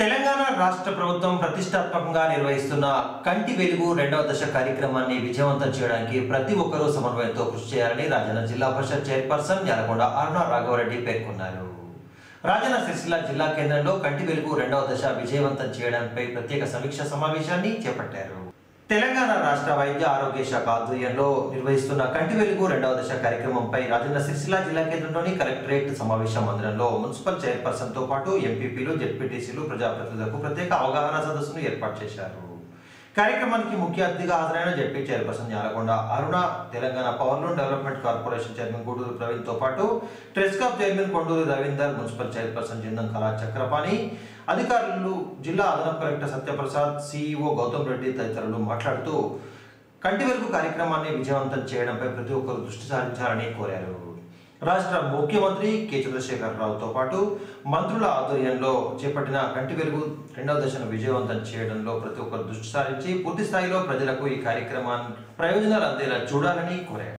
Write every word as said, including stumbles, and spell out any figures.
తెలంగాణ రాష్ట్ర ప్రభుత్వం ప్రతిష్టాత్మకంగా నిర్వహిస్తున్న కంటి వెలుగు రెండవ దశ కార్యక్రమాన్ని విజయవంతం చేయడానికి ప్రతి ఒక్కరూ సమన్వయంతో కృషి చేయాలని రాజన్న జిల్లా పరిషత్ చైర్పర్సన్ యాలకొండ అరుణ రాఘవరెడ్డి పేర్కొన్నారు. రాజన్న సిరిసిల్ల జిల్లా కేంద్రంలో కంటి వెలుగు రెండవ దశ విజయవంతం చేయడంపై ప్రత్యేక సమీక్ష సమావేశాన్ని చేపట్టారు. తెలంగాణ రాష్ట్ర వైద్య ఆరోగ్య శాఖ ఆధ్వర్యంలో నిర్వహిస్తున్న కంటి వెలుగు రెండవ దశ కార్యక్రమంపై రాజన్న సిరిసిల్ల జిల్లా కేంద్రంలోని కలెక్టరేట్ సమావేశ మందిరంలో మున్సిపల్ చైర్పర్సన్ తో పాటు ఎంపీపీలు, జెడ్పీటీసీలు, ప్రజాప్రతినిధులకు ప్రత్యేక అవగాహన సదస్సును ఏర్పాటు చేశారు. కార్యక్రమానికి ముఖ్య అతిథిగా హాజరైన ZP chairperson Yalakonda Aruna, Telangana power loom development corporation chairman Guduru Praveen తో పాటు ట్రెస్కాప్ chairman Konduru Ravinder, municipal chairperson Jindam Kala Chakrapani, అధికారులు, జిల్లా అదనపు కలెక్టర్ సత్యప్రసాద్, సిఇఓ గౌతమ్ రెడ్డి తదితరులు మాట్లాడుతూ కంటి వెలుగు కార్యక్రమాన్ని విజయవంతం చేయడంపై ప్రతి ఒక్కరు దృష్టి సారించాలని కోరారు. రాష్ట్ర ముఖ్యమంత్రి కె చంద్రశేఖర్ రావుతో పాటు మంత్రుల ఆధ్వర్యంలో చేపట్టిన కంటి వెలుగు రెండవ దశను విజయవంతం చేయడంలో ప్రతి ఒక్కరు దృష్టి సారించి పూర్తి స్థాయిలో ప్రజలకు ఈ కార్యక్రమాన్ని ప్రయోజనాలు అందేలా చూడాలని కోరారు.